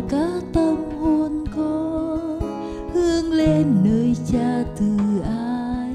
cả tâm hồn con hướng lên nơi Cha từ ái.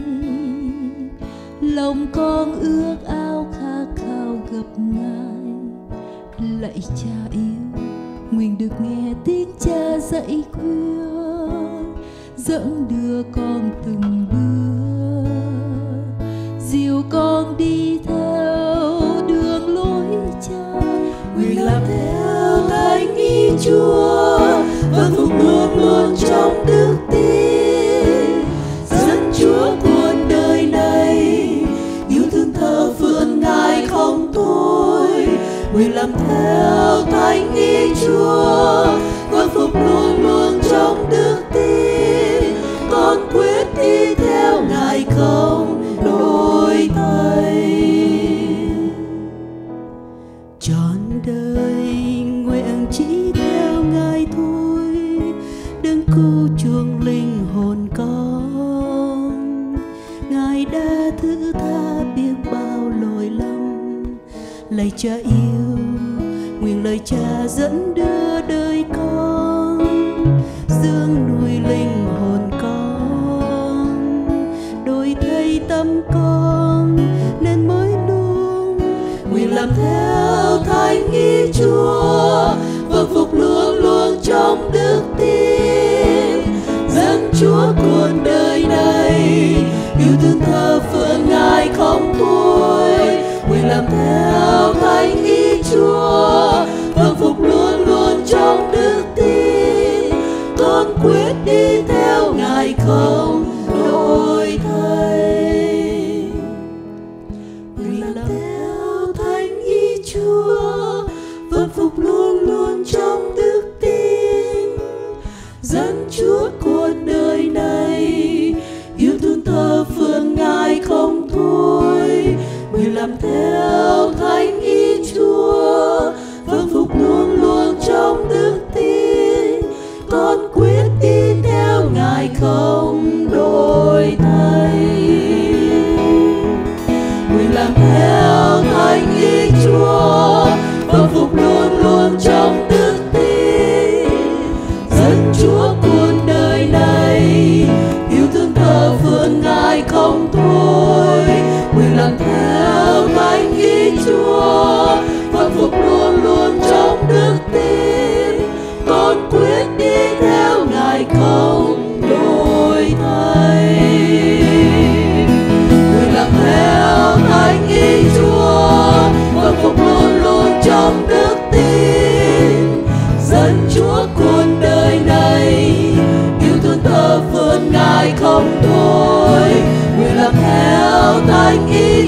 Lòng con ước ao khát khao gặp Ngài. Lạy Cha yêu, nguyện được nghe tiếng Cha dạy khuyên, dẫn đưa con từng bước, dìu con đi theo đường lối Cha. Nguyện làm theo thánh ý Chúa, vâng phục luôn luôn trong đức tin, dẫn Chúa cuộc đời này, yêu thương thờ phượng Ngài không thôi. Nguyện làm theo thánh ý Chúa, vâng phục luôn luôn trong đức tin, con quyết đi theo Ngài không đổi thay. Trọn đời nguyện chỉ theo Ngài thôi, đấng cứu chuộc linh hồn con. Ngài đã thứ tha biết bao lỗi lầm. Lạy Cha yêu, nguyện lời Cha dẫn đưa đời con, dưỡng nuôi linh hồn con, đổi thay tâm con nên mới luôn. Nguyện làm theo thánh ý Chúa, vâng phục luôn luôn trong đức tin, dẫn Chúa cuộc đời này, yêu thương thờ phượng Ngài không thôi. Nguyện làm theo thánh ý Chúa, vâng phục luôn luôn trong đức tin, con quyết đi theo Ngài không đổi thay. Nguyện làm theo thánh ý Chúa, vâng phục luôn luôn trong đức tin, dẫn Chúa cuộc đời này, yêu thương thờ phượng Ngài không thôi. Nguyện làm theo thánh ý Chúa, vâng phục luôn luôn trong đức tin, con quyết đi theo Ngài không đổi thay. Nguyện làm theo thánh ý Chúa, vâng phục luôn luôn trong đức tin, dẫn Chúa cuộc đời này, yêu thương thờ phượng Ngài không thôi. Nguyện làm theo thánh ý Chúa, vâng phục luôn luôn trong đức tin, con quyết đi theo Ngài không đổi thay. Nguyện làm theo thánh ý Chúa, vâng phục luôn luôn trong đức tin, dẫn Chúa cuộc đời này, yêu thương thờ phượng Ngài không thôi. Nguyện làm theo thánh ý